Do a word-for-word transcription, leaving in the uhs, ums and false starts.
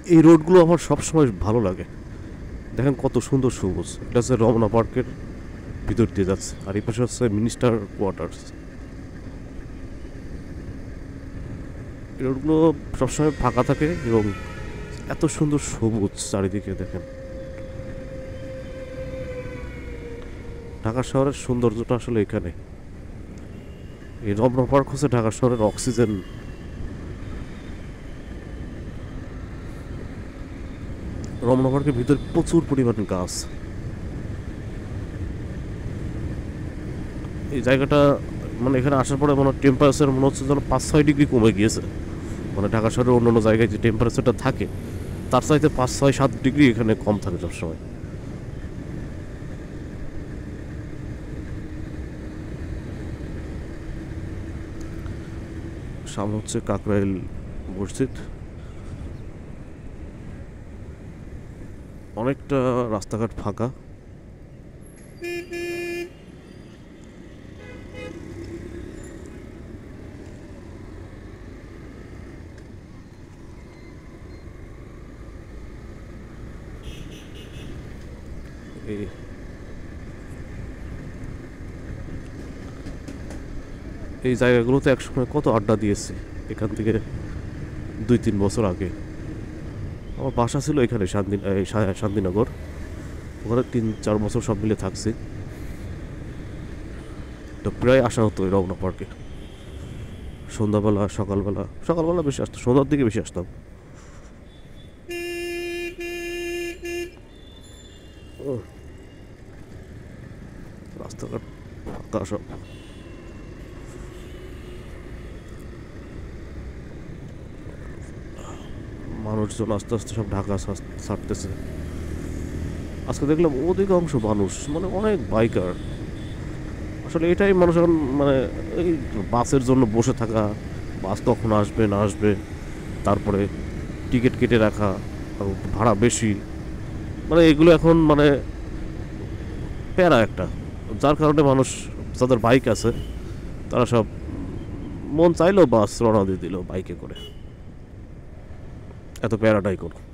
এই রোডগুলো আমার সবসময় ভালো লাগে। দেখেন কত সুন্দর সবুজ। এটা হচ্ছে রমনা পার্কের ভিতর দিয়ে যাচ্ছে, আর এই পাশে হচ্ছে মিনিস্টার কোয়ার্টার্স। এই রোডগুলো সবসময় ফাঁকা থাকে এবং এত সুন্দর সবুজ চারিদিকে। দেখেন ঢাকা শহরের সৌন্দর্যটা আসলে এখানে। এই রমনা পার্ক হচ্ছে ঢাকা শহরের অক্সিজেন। রমনা পার্কের ভিতরে প্রচুর পরিমাণ গাছ। এই জায়গাটা মানে এখানে আসার পরে মনে টেম্পারেচার মনে হচ্ছে যেন পাঁচ ছয় ডিগ্রি কমে গিয়েছে। মানে ঢাকা শহরের অন্য অন্য জায়গায় যে টেম্পারেচারটা থাকে তার চাইতে পাঁচ ছয় সাত ডিগ্রি এখানে কম থাকে সবসময়। সামনে হচ্ছে কাকরাইল মসজিদ। অনেকটা রাস্তাঘাট ফাঁকা। এই এই জায়গাগুলোতে একসময় কত আড্ডা দিয়েছে। এখান থেকে দুই তিন বছর আগে আমার বাসা ছিল এখানে শান্তি শান্তিনগর। ওখানে তিন চার বছর সব মিলে থাকছি। তো প্রায় আসা হতো এই রমনা পার্কে সন্ধ্যাবেলা সকালবেলা। সকালবেলা বেশি আসতো, সন্ধ্যার দিকে বেশি আসতাম। রাস্তাঘাট ফাঁকা সব। মানুষজন আস্তে আস্তে সব ঢাকা ছাড়তেছে। আজকে দেখলাম অধিকাংশ মানুষ মানে অনেক বাইকার। আসলে এটাই মানুষ এখন মানে এই বাসের জন্য বসে থাকা, বাস কখন আসবে না আসবে, তারপরে টিকিট কেটে রাখা, ভাড়া বেশি, মানে এগুলো এখন মানে প্যারা একটা। যার কারণে মানুষ যাদের বাইক আছে তারা সব মন চাইলেও বাস রওনা দিয়ে দিল বাইকে করে। এত প্যারাটাই করো।